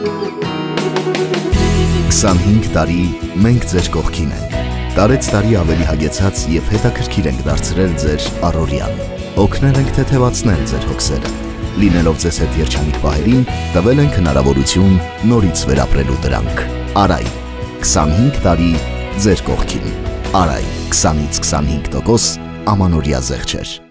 25 տարի մենք ձեր կողքին ենք։ Տարեց տարի ավելի հագեցած և հետաքրքիր ենք դարձրել ձեր առօրյան։ Օգնել ենք թեթևացնել ձեր հոգսերը։ Լինելով ձեզ հետ երջանիկ պահերին, տվել ենք հնարավորություն նորից վերապրելու դրանք։ Արայ, 25 տարի ձեր կողքին։ Արայ, 20-ից 25% ամանորյա զեղչեր։